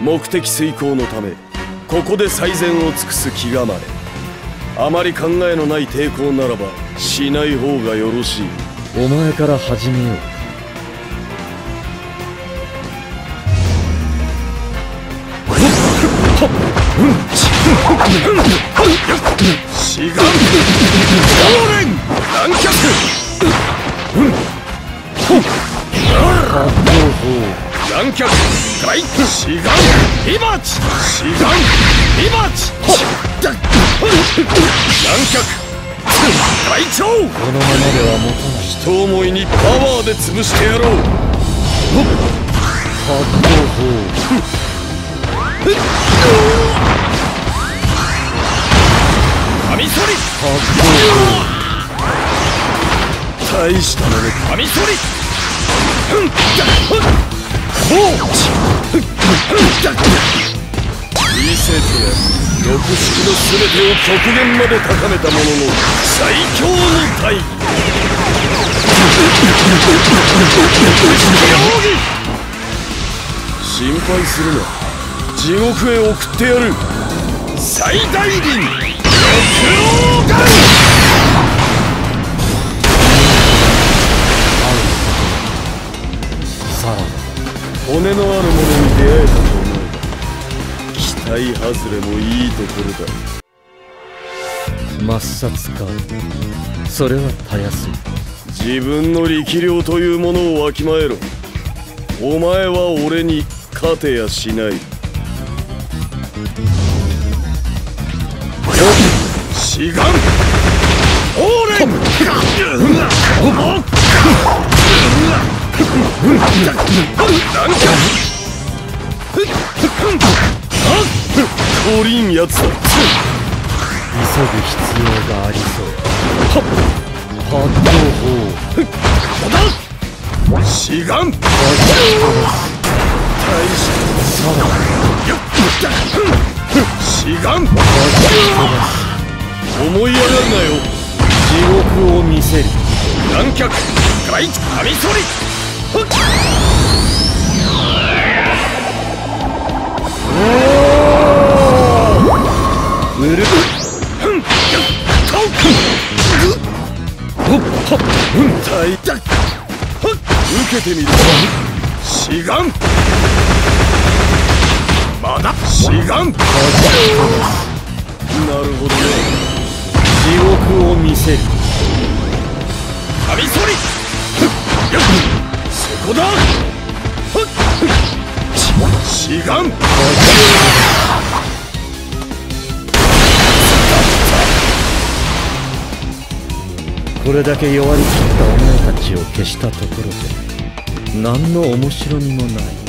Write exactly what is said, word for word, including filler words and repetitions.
目的遂行のためここで最善を尽くす気構え。あまり考えのない抵抗ならばしない方がよろしい。 お前から始めよう。 志願少年乱脚乱脚外志願火鉢志願火鉢乱脚隊長。このままでは持たない。 一思いにパワーで潰してやろう。 発動砲カミソリ。大したもの。カミソリ。見せてやる。六式の全てを極限まで高めたものの最強の大義。心配するな。地獄へ送ってやる。最大輪六王眼。 さらば骨のあるものに出会えたと思う。期待外れもいいところだ。 抹殺か。それはたやすい。 自分の力量というものをわきまえろ。お前は俺に勝てやしない。志願オーレン。コリンやつだ。急ぐ必要がありそう。発動砲志願大したさら志願思い上がるなよ。 地獄を見せる。 乱脚外カミソリ。うる受けてみる。志願まだ志願。なるほどね。 地獄を見せる。 カミソリ。そこだ。志願これだけ弱り切ったお前たちを消したところで何の面白みもない。